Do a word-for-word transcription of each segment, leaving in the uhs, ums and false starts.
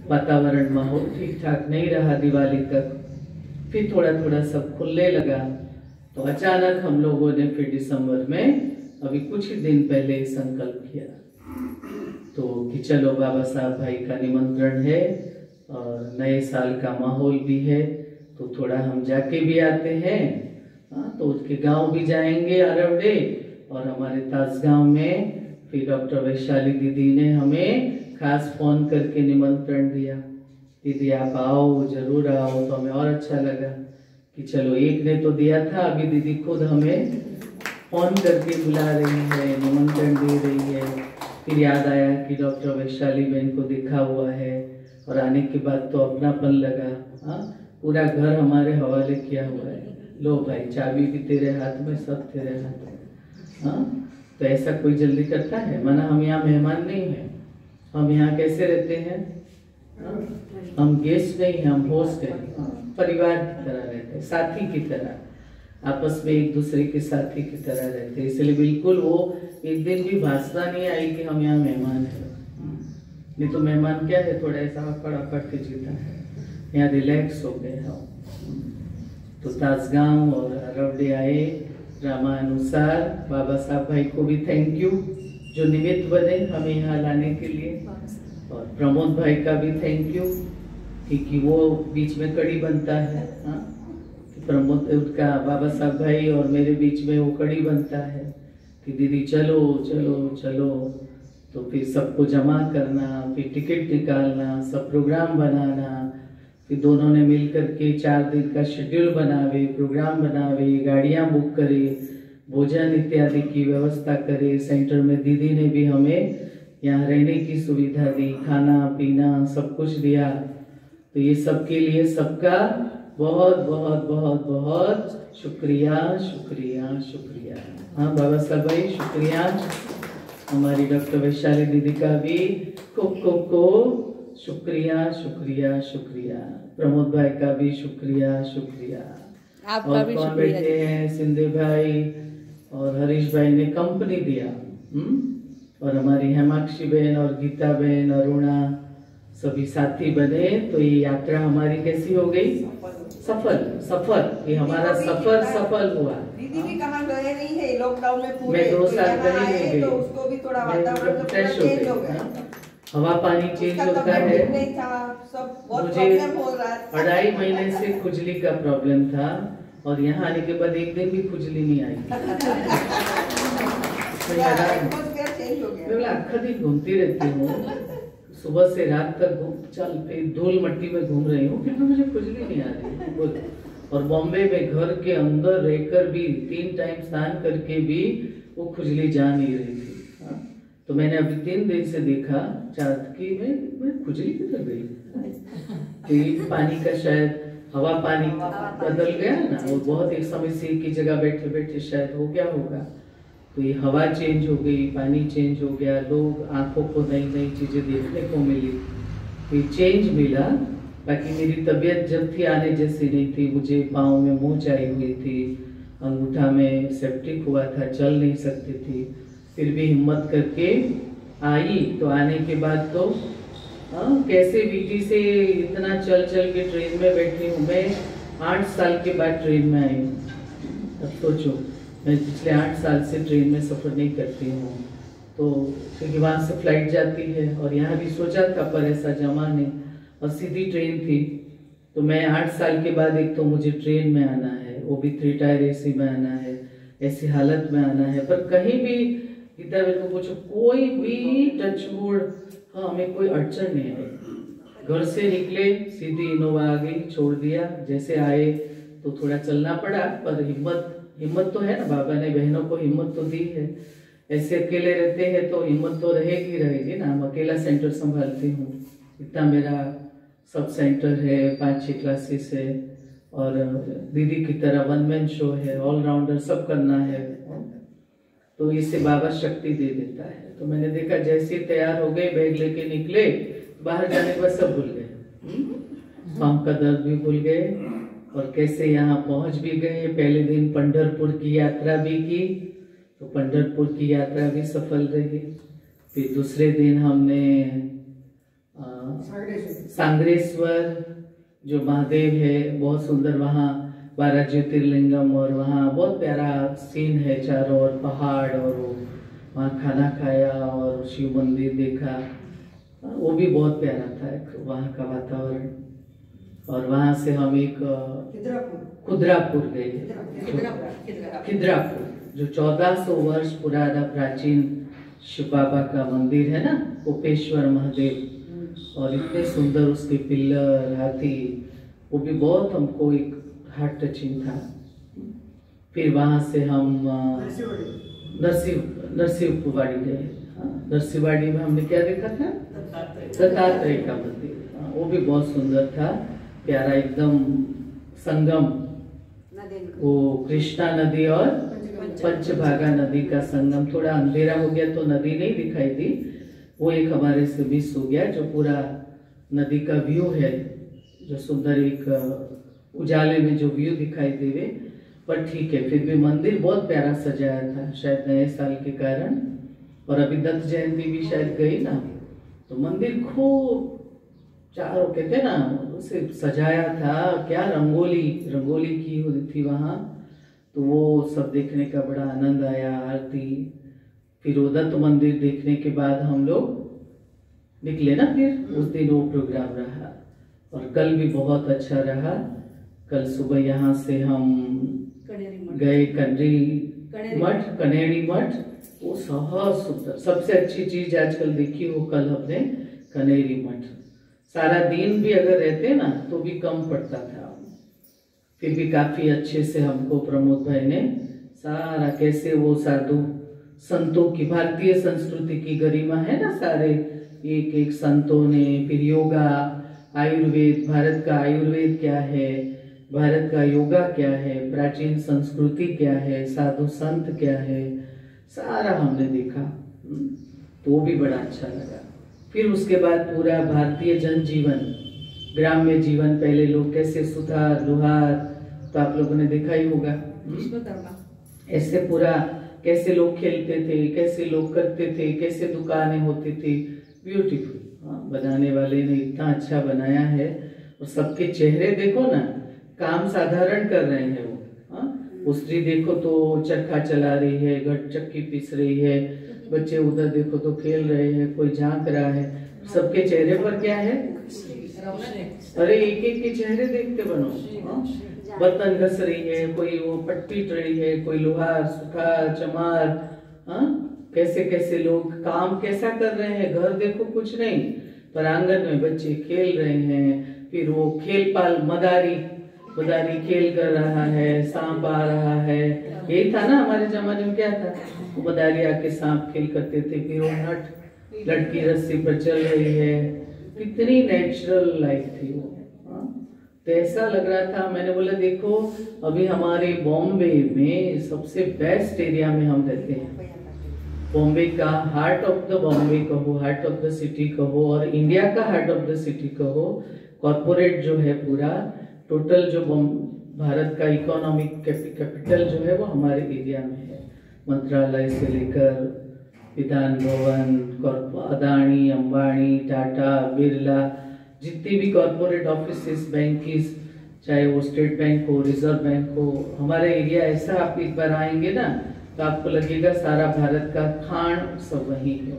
वातावरण माहौल ठीक ठाक नहीं रहा दिवाली तक, फिर थोड़ा थोड़ा सब खुलने लगा। तो अचानक हम लोगों ने फिर दिसंबर में अभी कुछ ही दिन पहले संकल्प किया तो कि चलो बाबा साहब भाई का निमंत्रण है और नए साल का माहौल भी है, तो थोड़ा हम जाके भी आते हैं। हाँ, तो उसके गांव भी जाएंगे अरवडे, और हमारे ताजगांव में फिर डॉक्टर वैशाली दीदी ने हमें खास फोन करके निमंत्रण दिया, दीदी आप आओ, जरूर आओ। तो हमें और अच्छा लगा कि चलो एक ने तो दिया था, अभी दीदी खुद हमें फोन करके बुला रही है, निमंत्रण दे रही है। फिर याद आया कि डॉक्टर वैशाली बहन को देखा हुआ है, और आने के बाद तो अपनापन लगा। हाँ, पूरा घर हमारे हवाले किया हुआ है, लो भाई चाबी भी तेरे हाथ में, सब तेरे हाथ में। हाँ, तो ऐसा कोई जल्दी करता है? माना हम यहाँ मेहमान नहीं हैं, हम यहाँ कैसे रहते हैं? हाँ? हम गेस्ट नहीं, हम होस्ट हैं, परिवार की तरह रहते हैं, साथी की तरह, आपस में एक दूसरे के साथी की तरह रहते हैं। इसलिए बिल्कुल वो एक दिन भी भाषा नहीं आई कि हम यहाँ मेहमान हैं। नहीं तो मेहमान क्या है, थोड़ा ऐसा अकड़ अकड़ के जीता है, यहाँ रिलैक्स हो गए हम। तो ताजगांव और अरवडे आए रामानुसार। बाबा साहब भाई को भी थैंक यू जो निमित्त बने हमें यहाँ लाने के लिए, और प्रमोद भाई का भी थैंक यू क्योंकि वो बीच में कड़ी बनता है। हाँ, प्रमोद का बाबा साहब भाई और मेरे बीच में वो कड़ी बनता है कि दीदी चलो चलो चलो, तो फिर सबको जमा करना, फिर टिकट निकालना, सब प्रोग्राम बनाना, फिर दोनों ने मिल करके चार दिन का शेड्यूल बनावे, प्रोग्राम बनावे, गाड़ियां बुक करे, भोजन इत्यादि की व्यवस्था करे। सेंटर में दीदी ने भी हमें यहाँ रहने की सुविधा दी, खाना पीना सब कुछ दिया। तो ये सब के लिए सबका बहुत बहुत बहुत बहुत शुक्रिया शुक्रिया शुक्रिया। हाँ बाबा साहब भाई शुक्रिया। हमारी डॉक्टर वैशाली दीदी का भी खूब खूब खूब शुक्रिया शुक्रिया शुक्रिया। प्रमोद भाई का भी शुक्रिया शुक्रिया। आपका भी शुक्रिया। बैठे हैं सिंधे भाई और हरीश भाई ने कंपनी दिया। हुँ? और हमारी हेमाक्षी बहन और गीता बहन, अरुणा सभी साथी बने। तो ये यात्रा हमारी कैसी हो गई? सफल सफल। ये हमारा सफर सफल हुआ। दीदी भी कहाँ गए नहीं है लॉकडाउन में पूरे, मैं दो साल कहीं नहीं गई, तो उसको भी थोड़ा वातावरण फ्रेश हो गया, हवा पानी चेंज होता है। नहीं था, सब बहुत मुझे प्रॉब्लम हो रहा है। अढ़ाई महीने से खुजली का प्रॉब्लम था, और यहाँ आने के बाद एक दिन भी खुजली नहीं आई। मैं आखा दिन घूमती रहती हूँ, सुबह से रात तक घूम चल पे धूल मट्टी में घूम रही हूँ, फिर भी मुझे खुजली नहीं आ रही। और बॉम्बे में घर के अंदर रहकर भी तीन टाइम स्नान करके भी वो खुजली जा नहीं रही थी। हाँ? तो मैंने अभी तीन दिन से देखा चाँद की मैं मैं खुजली किधर गई? कि पानी का शायद हवा पानी बदल गया ना, वो बहुत एक समय से एक ही जगह बैठे बैठे शायद हो गया होगा। तो ये हवा चेंज हो गई, पानी चेंज हो गया, लोग आंखों को नई नई चीजें देखने को मिली, तो ये चेंज मिला। बाकी मेरी तबीयत जब थी आने जैसी नहीं थी, मुझे पाँव में मोच आई हुई थी, अंगूठा में सेप्टिक हुआ था, चल नहीं सकती थी, फिर भी हिम्मत करके आई। तो आने के बाद तो हाँ, कैसे बीटी से इतना चल चल के ट्रेन में बैठी हूँ। मैं आठ साल के बाद ट्रेन में आई हूँ। अब सोचो, मैं पिछले आठ साल से ट्रेन में सफ़र नहीं करती हूँ, तो क्योंकि वहाँ से फ्लाइट जाती है, और यहाँ भी सोचा था पर ऐसा जमा नहीं, और सीधी ट्रेन थी। तो मैं आठ साल के बाद एक तो मुझे ट्रेन में आना है, वो भी थ्री टायर एसी में आना है, ऐसी हालत में आना है। पर कहीं भी इधर मेरे को पूछो, कोई भी टचवुड हाँ हमें कोई अड़चन नहीं आई। घर से निकले सीधी इनोवा आ गई, छोड़ दिया। जैसे आए तो थोड़ा चलना पड़ा, पर हिम्मत हिम्मत तो है ना, बाबा ने बहनों को हिम्मत तो दी है। ऐसे अकेले रहते हैं तो हिम्मत तो रहेगी रहेगी ना। हम अकेला सेंटर संभालती हूँ, इतना मेरा सब सेंटर है, पाँच छः क्लासेस है, और दीदी की तरह वन मैन शो है, ऑलराउंडर सब करना है। तो इससे बाबा शक्ति दे देता है। तो मैंने देखा जैसे तैयार हो गए, बैग लेके निकले, बाहर जाने के बाद सब भूल गए, पाँव का दर्द भी भूल गए, और कैसे यहाँ पहुंच भी गए। पहले दिन पंढरपुर की यात्रा भी की, तो पंढरपुर की यात्रा भी सफल रही। फिर दूसरे दिन हमने अ, सांग्रेश्वर जो महादेव है, बहुत सुंदर, वहाँ बारह ज्योतिर्लिंगम, और वहाँ बहुत प्यारा सीन है, चारों ओर पहाड़, और वो वहाँ खाना खाया और शिव मंदिर देखा, वो भी बहुत प्यारा था एक वहाँ का वातावरण। और वहाँ से हम एक खुदरापुर गए, खिद्रापुर जो चौदह सौ वर्ष पुराना प्राचीन शिव बाबा का मंदिर है ना, कोपेश्वर महादेव, और इतने सुंदर उसके पिल्लर, हाथी, वो भी बहुत हमको एक हार्ट टचिंग था। फिर वहाँ से हम नरसिंह नरसिंहवाड़ी गए। हाँ, नरसिंहवाड़ी में हमने क्या देखा था? दत्तात्रेय का मंदिर। हाँ, वो भी बहुत सुंदर था, प्यारा एकदम संगम, वो कृष्णा नदी और पंचभागा नदी का संगम। थोड़ा अंधेरा हो गया तो नदी नहीं दिखाई दी, वो एक हमारे से मिस हो गया, जो पूरा नदी का व्यू है, जो सुंदर एक उजाले में जो व्यू दिखाई देवे। पर ठीक है, फिर भी मंदिर बहुत प्यारा सजाया था, शायद नए साल के कारण, और अभी दत्त जयंती भी शायद गई ना, तो मंदिर खूब चारों कहते ना उसे सजाया था, क्या रंगोली रंगोली की हुई थी वहाँ, तो वो सब देखने का बड़ा आनंद आया। आरती, फिर वो दत्त मंदिर देखने के बाद हम लोग निकले ना, फिर उस दिन वो प्रोग्राम रहा, और कल भी बहुत अच्छा रहा। कल सुबह यहाँ से हम गए कनेरी मठ, कनेरी मठ, वो बहुत सुंदर, सबसे अच्छी चीज आजकल देखी वो कल हमने कनेरी मठ। सारा दिन भी अगर रहते ना तो भी कम पड़ता था, फिर भी काफी अच्छे से हमको प्रमोद भाई ने सारा, कैसे वो साधु संतों की, भारतीय संस्कृति की गरिमा है ना, सारे एक एक संतों ने, फिर योगा, आयुर्वेद, भारत का आयुर्वेद क्या है, भारत का योगा क्या है, प्राचीन संस्कृति क्या है, साधु संत क्या है, सारा हमने देखा, तो वो भी बड़ा अच्छा लगा। फिर उसके बाद पूरा भारतीय जनजीवन, ग्राम्य जीवन, पहले लोग कैसे सुथार लोहार, तो आप लोगों ने देखा ही होगा, ऐसे पूरा कैसे लोग खेलते थे, कैसे लोग करते थे, कैसे दुकानें होती थी, ब्यूटीफुल। हाँ, बनाने वाले ने इतना अच्छा बनाया है, और सबके चेहरे देखो ना, काम साधारण कर रहे हैं वो। हाँ, वो स्त्री देखो तो चरखा चला रही है, घट चक्की पीस रही है, बच्चे उधर देखो तो खेल रहे हैं, कोई झांक रहा है, सबके चेहरे पर क्या है? अरे एक एक के चेहरे देखते बनो। हाँ? बर्तन घस रही है, कोई वो पट्टी रही है, कोई लोहार, सुखार, चमार, हाँ, कैसे कैसे लोग काम कैसा कर रहे हैं, घर देखो कुछ नहीं, पर आंगन में बच्चे खेल रहे हैं। फिर वो खेल पाल, मदारी मदारी खेल कर रहा है, सांप आ रहा है, यही था ना हमारे जमाने में, क्या था, वो मदारी आके सांप खेल करते थे। फिर वो नट लड़की रस्सी पर चल रही है, कितनी नेचुरल लाइफ थी वो। तो ऐसा लग रहा था, मैंने बोला देखो अभी हमारे बॉम्बे में सबसे बेस्ट एरिया में हम रहते हैं, बॉम्बे का हार्ट ऑफ द बॉम्बे कहो, हार्ट ऑफ द सिटी कहो, और इंडिया का हार्ट ऑफ द सिटी कहो। कॉर्पोरेट जो है पूरा टोटल जो भारत का इकोनॉमिक कैपिटल जो है वो हमारे एरिया में है, मंत्रालय से लेकर विधान भवन, अदानी, अंबानी, टाटा, बिरला, जितनी भी कॉर्पोरेट ऑफिसेस, बैंकिस, चाहे वो स्टेट बैंक हो, रिजर्व बैंक हो, हमारे एरिया ऐसा, आप एक बार आएंगे ना तो आपको लगेगा सारा भारत का खान सब वही है,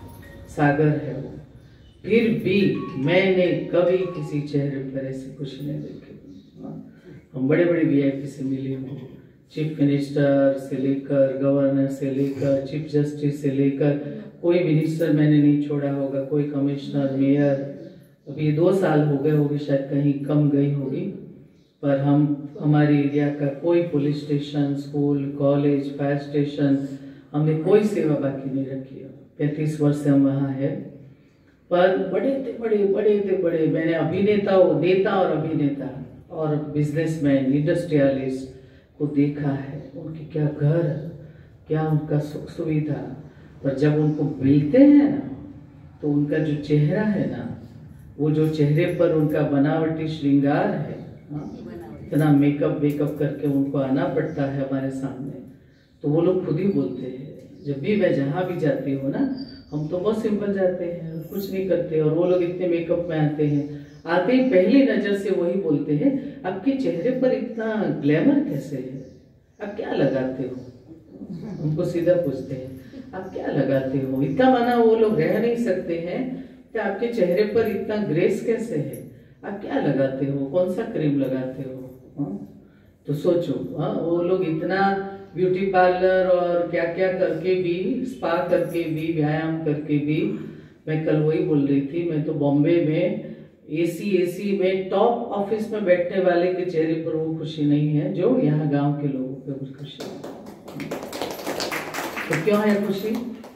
सागर है वो। फिर भी मैंने कभी किसी चेहरे पर ऐसे कुछ नहीं देखे। हम बड़े बड़े वीआईपी से मिले हूँ, चीफ मिनिस्टर से लेकर, गवर्नर से लेकर, चीफ जस्टिस से लेकर, कोई मिनिस्टर मैंने नहीं छोड़ा होगा, कोई कमिश्नर, मेयर। अभी दो साल हो गए होगी, शायद कहीं कम गई होगी, पर हम हमारे एरिया का कोई police station, school, college, fire station, हमने कोई सेवा बाकी नहीं रखी है। पैंतीस वर्ष से हम वहाँ है, पर बड़े थे बड़े बड़े थे बड़े मैंने अभिनेताओं, नेता और अभिनेता और बिजनेसमैन, इंडस्ट्रियलिस्ट को देखा है, उनके क्या घर, क्या उनका सुख सुविधा, पर जब उनको मिलते हैं ना तो उनका जो चेहरा है ना, वो जो चेहरे पर उनका बनावटी श्रृंगार है, इतना मेकअप वेकअप करके उनको आना पड़ता है हमारे सामने, तो वो लोग खुद ही बोलते हैं, जब भी मैं जहाँ भी जाती हूँ ना हम तो बहुत सिंपल जाते हैं, कुछ नहीं करते, और वो लोग इतने मेकअप में आते हैं। आते ही पहली नजर से वही बोलते हैं, आपके चेहरे पर इतना ग्लैमर कैसे है, आप क्या लगाते हो? हमको सीधा पूछते हैं, आप क्या लगाते हो? इतना माना वो लोग रह नहीं सकते हैं कि आपके चेहरे पर इतना ग्रेस कैसे है, आप क्या लगाते हो, कौन सा क्रीम लगाते हो? हा? तो सोचो, हाँ, वो लोग इतना ब्यूटी पार्लर और क्या क्या करके भी, स्पा करके भी, व्यायाम करके भी। मैं कल वही बोल रही थी, मैं तो बॉम्बे में एसी एसी में टॉप ऑफिस में बैठने वाले के चेहरे पर वो खुशी नहीं है जो यहाँ गांव के लोगों पे कुछ खुशी है। तो क्यों है खुशी?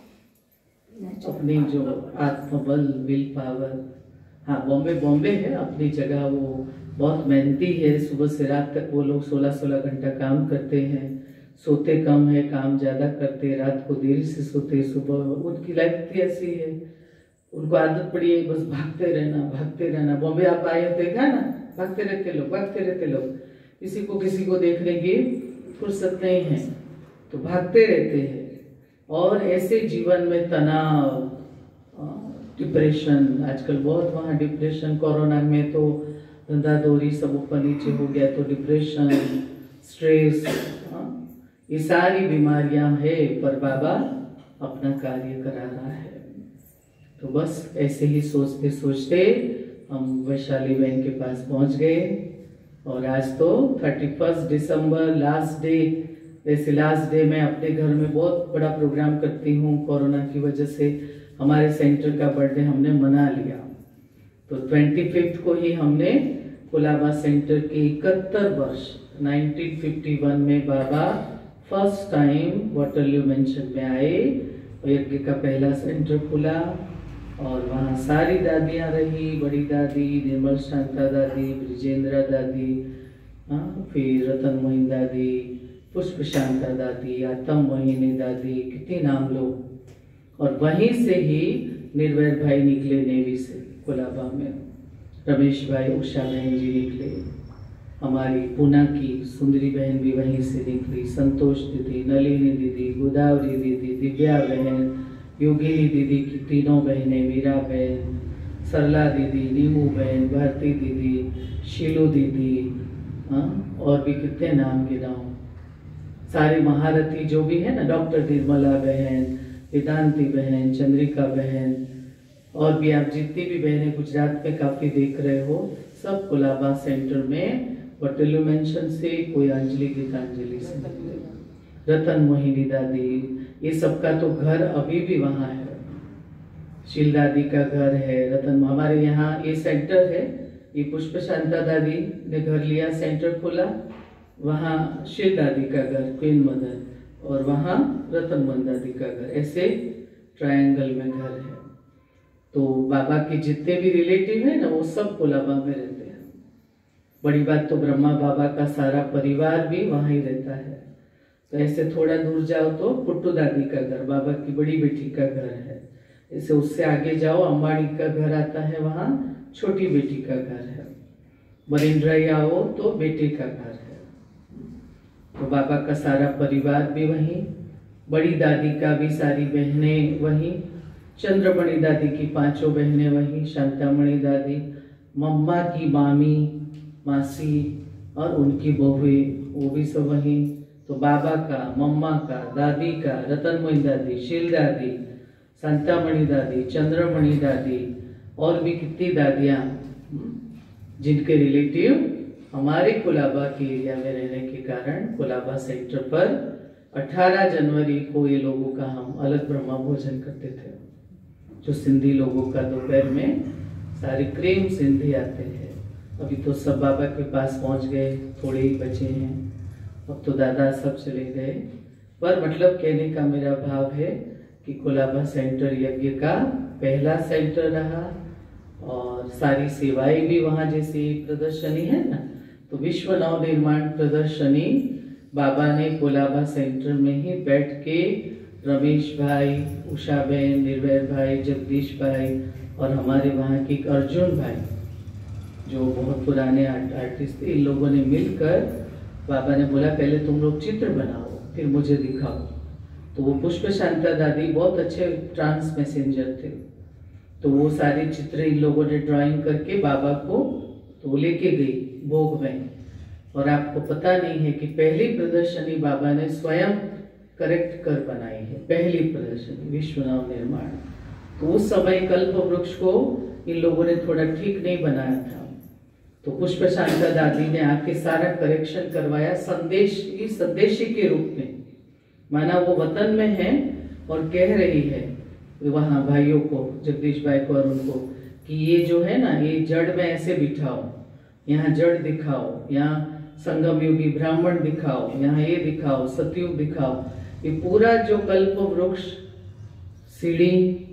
अपनी जो आत्मबल, विल पावर। हाँ, बॉम्बे बॉम्बे है, अपनी जगह वो बहुत मेहनती है। सुबह से रात तक वो लोग सोलह सोलह घंटा काम करते हैं, सोते कम है, काम ज्यादा करते, रात को देरी से सोते, सुबह उनकी लाइफ इतनी ऐसी है, उनको आदत पड़ी है बस भागते रहना, भागते रहना। बॉम्बे आप आए हो देखा ना, भागते रहते लोग, भागते रहते लोग, किसी को किसी को देखने की फुर्सत नहीं है, तो भागते रहते हैं। और ऐसे जीवन में तनाव, डिप्रेशन, आजकल बहुत वहाँ डिप्रेशन, कोरोना में तो धंधा दौरी सब ऊपर नीचे हो गया, तो डिप्रेशन, स्ट्रेस, ये सारी बीमारियां है, पर बाबा अपना कार्य करा रहा है। तो बस ऐसे ही सोचते सोचते हम वैशाली बहन के पास पहुंच गए, और आज तो थर्टी फर्स्ट दिसंबर लास्ट डे। वैसे लास्ट डे मैं अपने घर में बहुत बड़ा प्रोग्राम करती हूँ, कोरोना की वजह से हमारे सेंटर का बर्थडे हमने मना लिया, तो ट्वेंटी फिफ्थ को ही हमने कोलाबा सेंटर के इकहत्तर वर्ष नाइनटीन फिफ्टी वन में बाबा फर्स्ट टाइम वाटरलू मेंशन में आए, और यज्ञ का पहला सेंटर खुला, और वहाँ सारी दादियाँ रही, बड़ी दादी निर्मल शांता दादी, ब्रिजेंद्रा दादी, हाँ, फिर रतन मोहिनी दादी, पुष्प शांता दादी, आतम मोहिनी दादी, कितने नाम लो। और वहीं से ही निर्वैर भाई निकले नेवी से कोलाबा में, रमेश भाई, उषा बहन जी निकले, हमारी पूना की सुंदरी बहन भी वहीं से निकली, संतोष दीदी, नलिनी दीदी, गोदावरी दीदी, दिव्या बहन, योगिनी दीदी की तीनों बहनें, मीरा बहन, सरला दीदी, नीमू बहन, भारती दीदी, शीलू दीदी, हाँ, और भी कितने नाम गिनाऊं, सारे महारथी जो भी है ना, डॉक्टर निर्मला बहन, वेदांती बहन, चंद्रिका बहन, और भी आप जितनी भी बहनें गुजरात में काफी देख रहे हो, सब कोलाबा सेंटर में वाटरलू मेंशन से, कोई अंजलि गीतांजलि से, रतन मोहिनी दादी, ये सबका तो घर अभी भी वहाँ है। शील दादी का घर है, रतन, हमारे यहाँ ये सेंटर है, ये पुष्प शांता दादी ने घर लिया, सेंटर खोला, वहाँ शील दादी का घर, क्वीन मदर, और वहाँ रतन मोहन दादी का घर, ऐसे ट्रायंगल में घर है। तो बाबा के जितने भी रिलेटिव है ना, वो सब कोलाबा में रहते हैं। बड़ी बात तो ब्रह्मा बाबा का सारा परिवार भी वहाँ ही रहता है। तो ऐसे थोड़ा दूर जाओ तो पुट्टू दादी का घर, बाबा की बड़ी बेटी का घर है। ऐसे उससे आगे जाओ, अंबाड़ी का घर आता है, वहाँ छोटी बेटी का घर है। मरिंड्राई आओ तो बेटे का घर है। तो बाबा का सारा परिवार भी वहीं, बड़ी दादी का भी सारी बहनें वहीं, चंद्रमणि दादी की पांचों बहनें वहीं, शांतामणि दादी, मम्मा की मामी, मासी और उनकी बहुएं, वो भी सब वहीं। तो बाबा का, मम्मा का, दादी का, रतन मोहिनी दादी, शील दादी, शांतामणि दादी, चंद्रमणि दादी, और भी कितनी दादियाँ जिनके रिलेटिव हमारे कोलाबा के एरिया में रहने के कारण कोलाबा सेंटर पर अठारह जनवरी को ये लोगों का हम अलग ब्रह्मा भोजन करते थे, जो सिंधी लोगों का दोपहर में सारे क्रीम सिंधी आते हैं। अभी तो सब बाबा के पास पहुंच गए, थोड़े ही बचे हैं, अब तो दादा सब चले गए। पर मतलब कहने का मेरा भाव है कि कोलाबा सेंटर यज्ञ का पहला सेंटर रहा, और सारी सेवाएं भी वहाँ, जैसे प्रदर्शनी है ना, तो विश्व नव निर्माण प्रदर्शनी बाबा ने कोलाबा सेंटर में ही बैठ के रमेश भाई, उषा बहन, निर्वैर भाई, जगदीश भाई और हमारे वहाँ के अर्जुन भाई जो बहुत पुराने आर्टिस्ट थे, इन लोगों ने मिलकर, बाबा ने बोला पहले तुम लोग चित्र बनाओ फिर मुझे दिखाओ। तो वो पुष्प शांता दादी बहुत अच्छे ट्रांस मैसेंजर थे। तो वो सारे चित्र इन लोगों ने ड्राइंग करके बाबा को तो लेके गई भोग में। और आपको पता नहीं है कि पहली प्रदर्शनी बाबा ने स्वयं करेक्ट कर बनाई है, पहली प्रदर्शनी विश्व नव निर्माण। तो उस समय कल्प वृक्ष को इन लोगों ने थोड़ा ठीक नहीं बनाया था, तो पुष्प शांता दादी ने आके सारा करेक्शन करवाया संदेश की संदेशी के रूप में। माना वो वतन में है और कह रही है वहाँ भाइयों को, जगदीश भाई को और उनको, कि ये जो है ना, ये जड़ में ऐसे बिठाओ, यहाँ जड़ दिखाओ, यहाँ संगम युगी ब्राह्मण दिखाओ, यहाँ ये दिखाओ, सतयुग दिखाओ। ये पूरा जो कल्प वृक्ष सीढ़ी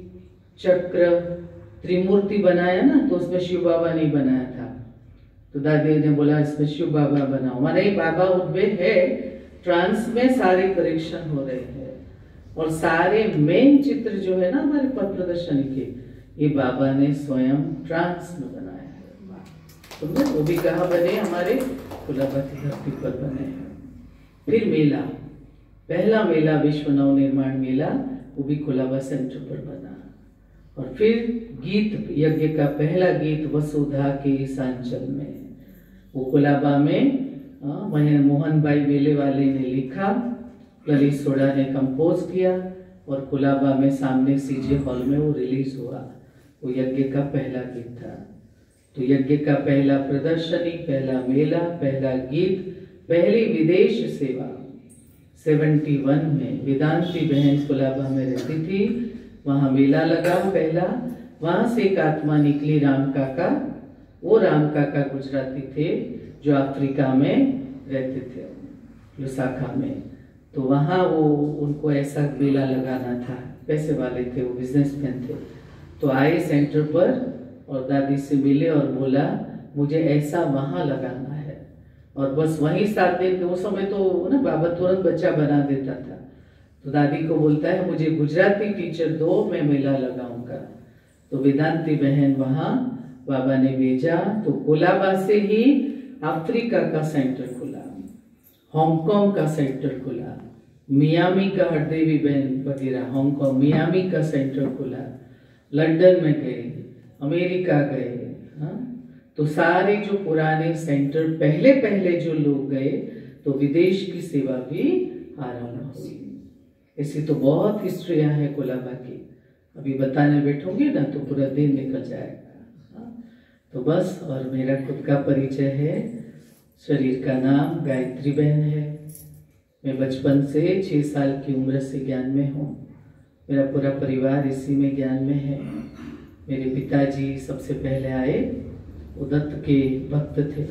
चक्र त्रिमूर्ति बनाया ना, तो उसमें शिव बाबा नहीं बनाया था। तो दादी ने बोला इसमें शिव बाबा बनाओ। माना ये बाबा उनमें है, ट्रांस में सारे करेक्शन हो रहे हैं और सारे मेन चित्र जो है ना हमारे पथ प्रदर्शनी के, ये बाबा ने स्वयं ट्रांस में बनाया है। तो वो भी कहाँ बने, हमारे कुलाबा की धरती पर बने हैं। फिर मेला, पहला मेला विश्व नव निर्माण मेला, वो भी कुलाबा सेंटर पर बना। और फिर गीत यज्ञ का पहला गीत वसुधा के सांचल में, वो कुलाबा में वहीं मोहन भाई मेले वाले ने लिखा, ललित सोडा ने कंपोज किया और कुलाबा में सामने सीजे हॉल में वो रिलीज हुआ। वो यज्ञ का पहला गीत था। तो यज्ञ का पहला प्रदर्शनी, पहला मेला, पहला गीत, पहली विदेश सेवा इकहत्तर में वेदांती बहन कुलाबा में रहती थी, वहां मेला लगा पहला। वहां से एक आत्मा निकली, राम काका। वो राम काका गुजराती थे जो अफ्रीका में रहते थे, लुसाका में। तो वहां वो उनको ऐसा मेला लगाना था, पैसे वाले थे वो, बिजनेसमैन थे। तो आए सेंटर पर और दादी से मिले और बोला मुझे ऐसा वहां लगाना है। और बस वहीं सात दिन, उस समय तो ना बाबा तुरंत बच्चा बना देता था। तो दादी को बोलता है मुझे गुजराती टीचर दो, मैं मेला लगाऊंगा। तो वेदांती बहन वहां बाबा ने भेजा। तो कोलाबा से ही अफ्रीका का सेंटर खुला, हांगकांग का सेंटर खुला, मियामी का हरदेवी बहन वगैरह हांगकांग मियामी का सेंटर खुला, लंदन में गए, अमेरिका गए। हाँ, तो सारे जो पुराने सेंटर पहले पहले जो लोग गए, तो विदेश की सेवा भी आरंभ हुई। ऐसी तो बहुत हिस्ट्रियां हैं कोलाबा की, अभी बताने बैठोगे ना तो पूरा दिन निकल जाएगा। हाँ? तो बस, और मेरा खुद का परिचय है, शरीर का नाम गायत्री बहन है। मैं बचपन से छः साल की उम्र से ज्ञान में हूँ। मेरा पूरा परिवार इसी में ज्ञान में है। मेरे पिताजी सबसे पहले आए, वो दत्त के भक्त थे।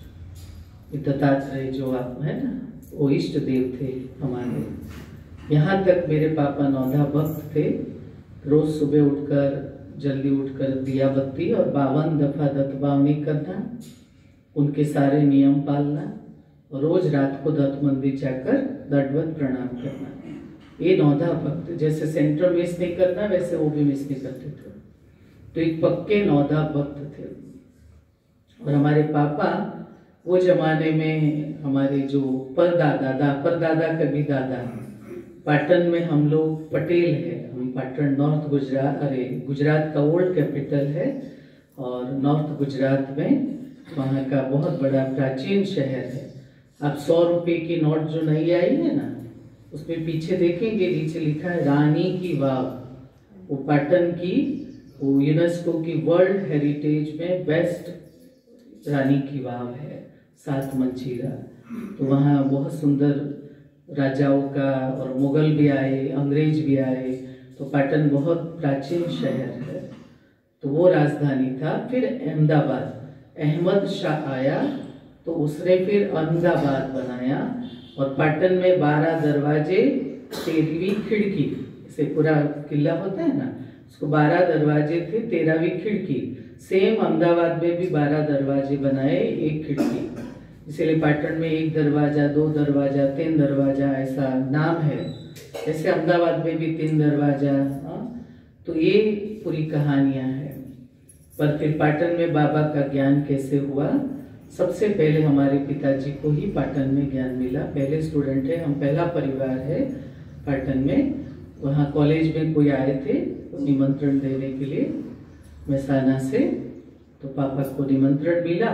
दत्तात्रेय जो आप है ना, वो इष्ट देव थे हमारे। यहाँ तक मेरे पापा नौधा भक्त थे। रोज सुबह उठकर जल्दी उठकर दिया बत्ती और बावन दफा दत्त बावनी करना, उनके सारे नियम पालना, और रोज रात को दत्त मंदिर जाकर दंडवत प्रणाम करना। ये नौधा भक्त, जैसे सेंटर मिस नहीं करना वैसे वो भी मिस नहीं करते थे। तो एक पक्के नौधा भक्त थे। और हमारे पापा वो जमाने में, हमारे जो परदादा दा परदादा का भी दादा, पाटन में हम लोग पटेल है, हम पाटन नॉर्थ गुजरात, अरे गुजरात का ओल्ड कैपिटल है और नॉर्थ गुजरात में वहाँ का बहुत बड़ा प्राचीन शहर है। आप सौ रुपये की नोट जो नई आई है ना, उसमें पीछे देखेंगे नीचे लिखा है रानी की वाव। वो पाटन की, वो यूनेस्को की वर्ल्ड हेरिटेज में बेस्ट रानी की वाव है, सात मंजिला। तो वहाँ बहुत सुंदर राजाओं का, और मुगल भी आए, अंग्रेज भी आए। तो पाटन बहुत प्राचीन शहर है। तो वो राजधानी था। फिर अहमदाबाद, अहमद शाह आया तो उसने फिर अहमदाबाद बनाया। और पाटन में बारह दरवाजे, तेरहवीं खिड़की, इसे पूरा किला होता है ना, उसको बारह दरवाजे थे, तेरहवीं खिड़की। सेम अहमदाबाद में भी बारह दरवाजे बनाए, एक खिड़की। इसीलिए पाटन में एक दरवाजा, दो दरवाजा, तीन दरवाजा ऐसा नाम है। ऐसे अहमदाबाद में भी तीन दरवाजा। हाँ, तो ये पूरी कहानियां हैं। पर फिर पाटन में बाबा का ज्ञान कैसे हुआ? सबसे पहले हमारे पिताजी को ही पाटन में ज्ञान मिला। पहले स्टूडेंट है हम, पहला परिवार है पाटन में। वहाँ कॉलेज में कोई आए थे निमंत्रण देने के लिए मैसाना से, तो पापा को निमंत्रण मिला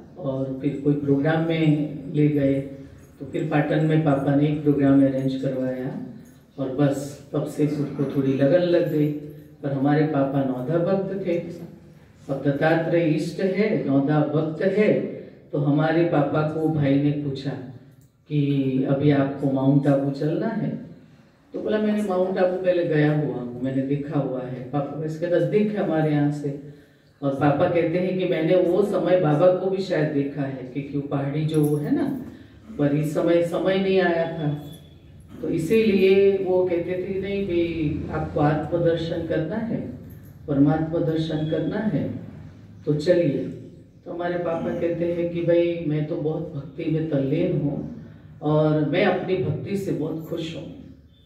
और फिर कोई प्रोग्राम में ले गए। तो फिर पाटन में पापा ने एक प्रोग्राम अरेंज करवाया और बस तब से उनको थोड़ी लगन लग गई। पर हमारे पापा नौधा भक्त थे। अब दत्तात्रेय इष्ट है, नौधा भक्त है, तो हमारे पापा को भाई ने पूछा कि अभी आपको माउंट आबू चलना है। तो बोला मैंने माउंट आबू पहले गया हुआ हूँ, मैंने देखा हुआ है, पापा इसके नज़दीक है हमारे यहाँ से। और पापा कहते हैं कि मैंने वो समय बाबा को भी शायद देखा है, क्योंकि वो पहाड़ी जो वो है ना, पर इस समय समय नहीं आया था, तो इसीलिए वो कहते थे नहीं भी आपको आत्मदर्शन करना है, परमात्मा दर्शन करना है, तो चलिए। तो हमारे पापा कहते हैं कि भाई मैं तो बहुत भक्ति में तल्लीन हूँ और मैं अपनी भक्ति से बहुत खुश हूँ,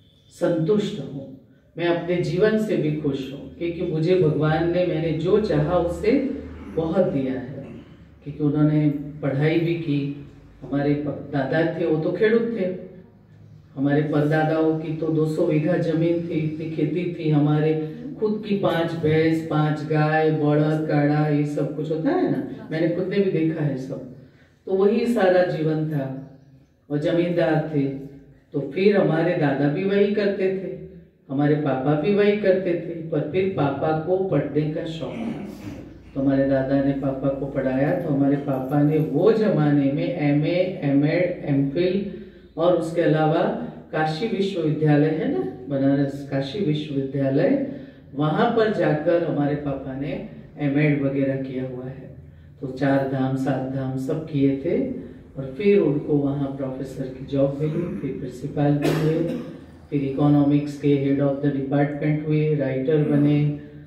संतुष्ट हूँ, मैं अपने जीवन से भी खुश हूँ, क्योंकि मुझे भगवान ने मैंने जो चाहा उससे बहुत दिया है। क्योंकि उन्होंने पढ़ाई भी की, हमारे दादा थे वो तो खेडूत थे, हमारे परदादाओं की तो दो सौ बीघा जमीन थी, इतनी खेती थी, हमारे खुद की पांच भैंस, पांच गाय, बड़द, काड़ा, ये सब कुछ होता है ना, मैंने खुद ने भी देखा है सब। तो वही सारा जीवन था और जमींदार थे। तो फिर हमारे दादा भी वही करते थे, हमारे पापा भी वही करते थे, पर फिर पापा को पढ़ने का शौक था। तो हमारे दादा ने पापा को पढ़ाया, तो हमारे पापा ने वो जमाने में M A, M Ed, M Phil और उसके अलावा काशी विश्वविद्यालय है ना, बनारस काशी विश्वविद्यालय, वहाँ पर जाकर हमारे पापा ने एम एड वगैरह किया हुआ है। तो चार धाम सात धाम सब किए थे और फिर उनको वहाँ प्रोफेसर की जॉब मिली, फिर प्रिंसिपल भी हुए, फिर इकोनॉमिक्स के हेड ऑफ द डिपार्टमेंट हुए, राइटर बने,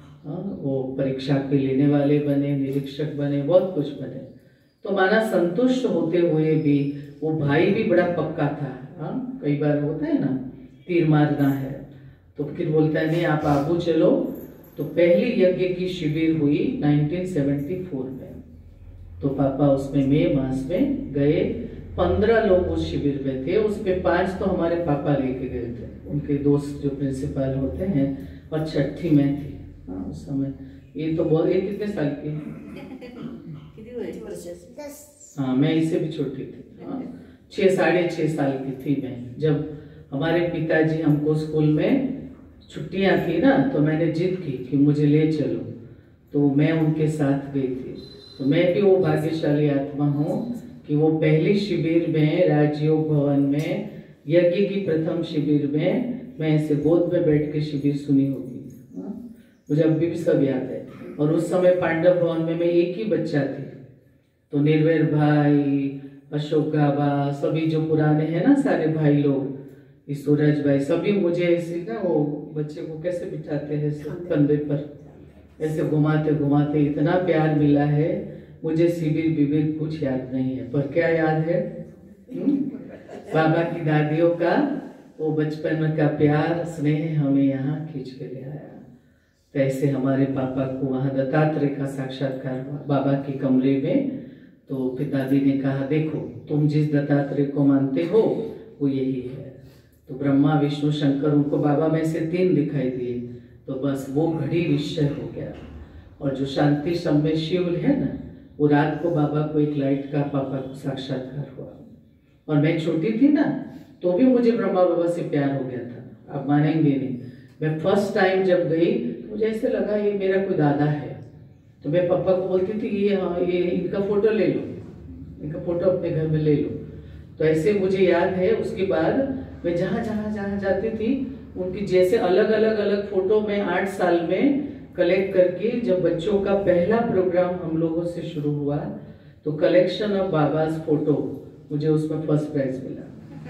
वो परीक्षा के लेने वाले बने, निरीक्षक बने, बहुत कुछ बने। तो माना संतुष्ट होते हुए भी वो भाई भी बड़ा पक्का था। हाँ, कई बार होता है ना तीर मारना है, तो फिर बोलता है नहीं आप आबू चलो। तो पहली यज्ञ की शिविर हुई उन्नीस सौ चौहत्तर में, तो पापा उसमें मई मास में गए। पंद्रह लोग उस शिविर में थे, उसमें पांच तो हमारे पापा लेके गए थे, उनके दोस्त जो प्रिंसिपल होते हैं, और छठी में थी। हाँ, उस समय ये तो बहुत, ये कितने साल की? हाँ, मैं इससे भी छोटी थी। हाँ, छः साढ़े छः साल की थी मैं, जब हमारे पिताजी हमको स्कूल में छुट्टियां थी ना, तो मैंने जिद की कि मुझे ले चलो, तो मैं उनके साथ गई थी। तो मैं भी वो भाग्यशाली आत्मा हूँ कि वो पहली शिविर में राजयोग भवन में यज्ञ की प्रथम शिविर में मैं ऐसे गोद में बैठ के शिविर सुनी होगी। मुझे अभी भी सब याद है। और उस समय पांडव भवन में मैं एक ही बच्चा थी, तो निर्वैर भाई, अशोक गाबा, सभी जो पुराने हैं ना सारे भाई लोग, सूरज भाई, सभी मुझे ऐसे ना वो बच्चे को कैसे बिठाते हैं कंधे पर, ऐसे घुमाते घुमाते इतना प्यार मिला है मुझे। शिविर बिबिर कुछ याद नहीं है, पर क्या याद है? हुँ? बाबा की दादियों का वो बचपन का प्यार स्नेह हमें यहाँ खींच के ले आया। तो ऐसे हमारे पापा को वहाँ दत्तात्रेय का साक्षात्कार हुआ बाबा के कमरे में। तो फिर दादी ने कहा देखो तुम जिस दत्तात्रेय को मानते हो वो यही है। तो ब्रह्मा विष्णु शंकर उनको बाबा में से तीन दिखाई दिए, तो बस वो घड़ी निश्चय हो गया। और जो शांति सम्य शिव है ना, वो रात को बाबा को एक लाइट का पापा को साक्षात्कार हुआ। और मैं छोटी थी ना, तो भी मुझे ब्रह्मा बाबा से प्यार हो गया था, आप मानेंगे नहीं। मैं फर्स्ट टाइम जब गई मुझे ऐसे लगा ये मेरा कोई दादा है, तो मैं पापा को बोलती थी ये हाँ ये इनका फोटो ले लो, इनका फोटो अपने घर में ले लो। तो ऐसे मुझे याद है। उसके बाद मैं जहाँ जहाँ जहाँ जाती थी उनकी जैसे अलग अलग अलग फोटो में आठ साल में कलेक्ट करके, जब बच्चों का पहला प्रोग्राम हम लोगों से शुरू हुआ तो कलेक्शन ऑफ बाबाज फोटो, मुझे उसमें फर्स्ट प्राइज मिला।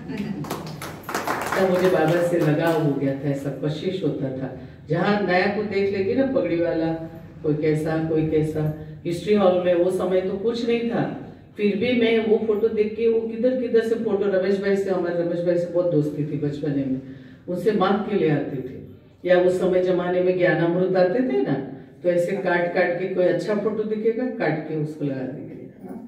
तो मुझे बाबा से लगाव हो गया था, ऐसा कोशिश होता था। जहाँ नया को देख लेगी ना पगड़ी वाला, कोई कैसा कोई कैसा। हिस्ट्री हॉल में वो समय तो कुछ नहीं था, फिर भी मैं वो फोटो देख के, वो किधर किधर से फोटो, रमेश भाई से, हमारे रमेश भाई से बहुत दोस्ती थी बचपने में, उनसे मांग के ले आते थे। या उस समय जमाने में ज्ञानामृत आते थे ना, तो ऐसे काट काट के कोई अच्छा फोटो दिखेगा काट के उसको लगा देंगे।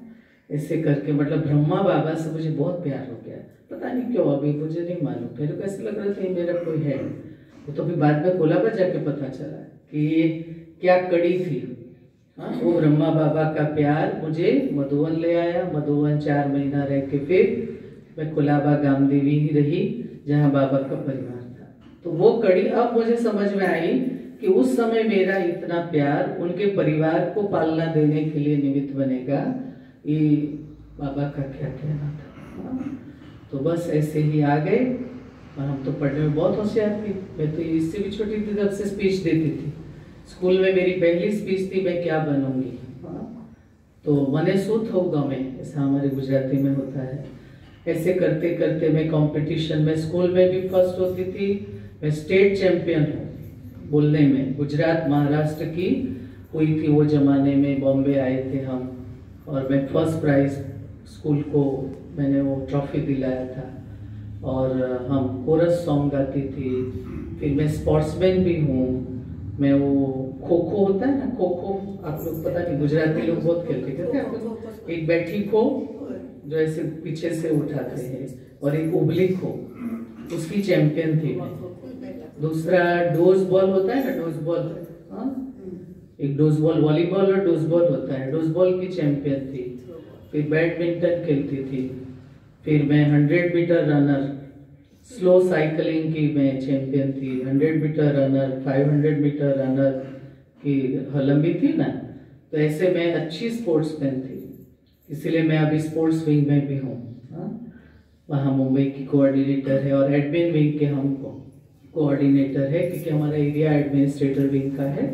ऐसे करके मतलब ब्रह्मा बाबा से मुझे बहुत प्यार हो गया, पता नहीं क्यों, अभी मुझे नहीं मालूम, मेरे को ऐसे लग रहा था ये मेरा कोई है। वो तो अभी बाद में कोलाबा जाके पता चला कि ये क्या कड़ी थी। हाँ, वो ब्रह्मा बाबा का प्यार मुझे मधुवन ले आया। मधुवन चार महीना रह के फिर मैं कोलाबा गामदेवी ही रही, जहाँ बाबा का परिवार था। तो वो कड़ी अब मुझे समझ में आई कि उस समय मेरा इतना प्यार उनके परिवार को पालना देने के लिए निमित्त बनेगा, ये बाबा का क्या कहना था। हाँ, तो बस ऐसे ही आ गए। और हम तो पढ़ने में बहुत होशियार थी, मैं तो इससे भी छोटी थी तब से स्पीच देती थी। स्कूल में मेरी पहली स्पीच थी, मैं क्या बनूंगी। हाँ, तो मने सूत होगा मैं, ऐसा हमारे गुजराती में होता है। ऐसे करते करते मैं कंपटीशन में स्कूल में भी फर्स्ट होती थी। मैं स्टेट चैंपियन हूँ बोलने में। गुजरात महाराष्ट्र की हुई थी वो जमाने में, बॉम्बे आए थे हम, और मैं फर्स्ट प्राइज स्कूल को मैंने वो ट्रॉफी दिलाया था। और हम कोरस सॉन्ग गाती थी। फिर मैं स्पोर्ट्समैन भी हूँ। मैं वो खो खो होता है ना, खो खो आप लोग पता नहीं, गुजराती लोग बहुत खेलते थे आप लोग। एक बैठी खो जो ऐसे पीछे से उठाते हैं, और एक उबली खो, उसकी चैंपियन थी मैं। दूसरा डोज बॉल होता है ना, डोज बॉल। हाँ, एक डोज बॉल वॉलीबॉल और डोज बॉल होता है, डोज बॉल की चैंपियन थी। फिर बैडमिंटन खेलती थी। फिर मैं hundred metre runner, slow cycling की मैं चैंपियन थी। Hundred metre runner, five hundred metre runner की लंबी थी ना, तो ऐसे मैं अच्छी स्पोर्ट्समैन थी। इसीलिए मैं अभी स्पोर्ट्स विंग में भी हूँ। हाँ, वहाँ मुंबई की कोऑर्डिनेटर है, और एडमिन विंग के हम कोऑर्डिनेटर है, क्योंकि हमारा एरिया एडमिनिस्ट्रेटर विंग का है,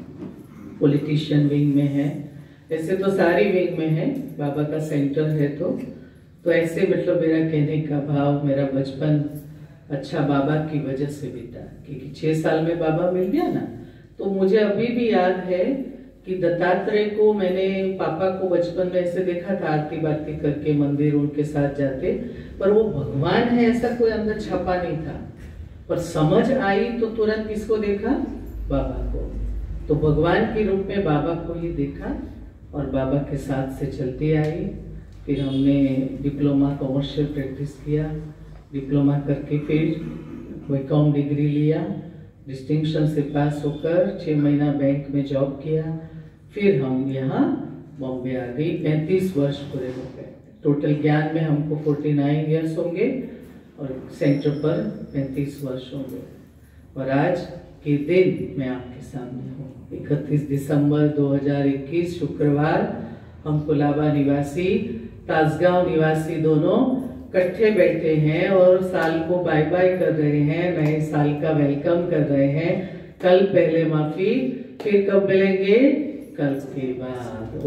पॉलिटिशियन विंग में है। ऐसे तो सारी विंग में है, बाबा का सेंटर है। तो तो ऐसे मतलब मेरा कहने का भाव, मेरा बचपन अच्छा बाबा की वजह से बीता, क्योंकि छह साल में बाबा मिल गया ना। तो मुझे अभी भी याद है कि दत्तात्रेय को मैंने, पापा को बचपन में ऐसे देखा था आरती बारती करके मंदिर उनके साथ जाते, पर वो भगवान है ऐसा कोई अंदर छपा नहीं था। पर समझ आई तो तुरंत किसको देखा, बाबा को। तो भगवान के रूप में बाबा को ही देखा, और बाबा के साथ से चलती आई। फिर हमने डिप्लोमा कमर्शियल प्रैक्टिस किया, डिप्लोमा करके फिर बीकॉम डिग्री लिया, डिस्टिंक्शन से पास होकर छः महीना बैंक में जॉब किया। फिर हम यहाँ बॉम्बे आ गई, पैंतीस वर्ष पूरे हो गए। टोटल ज्ञान में हमको फोर्टी नाइन ईयर्स होंगे, और सेंटर पर पैंतीस वर्ष होंगे। और आज के दिन मैं आपके सामने हूँ, इकतीस दिसंबर दो हज़ार इक्कीस शुक्रवार। हम कोलाबा निवासी, ताजगांव निवासी दोनों इकट्ठे बैठे हैं और साल को बाय बाय कर रहे हैं, नए साल का वेलकम कर रहे हैं। कल पहले माफी, फिर कब मिलेंगे, कल के बाद।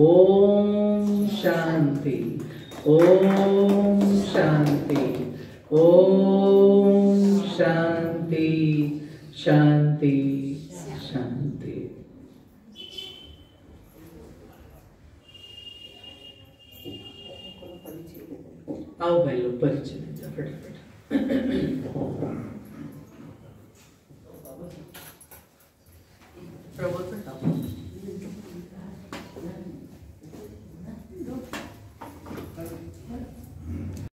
ओम शांति, ओम शांति, ओम शांति, शांति शांति। आओ भाई लोग, परिचय दीजिए फटाफट। प्रबोध बताओ।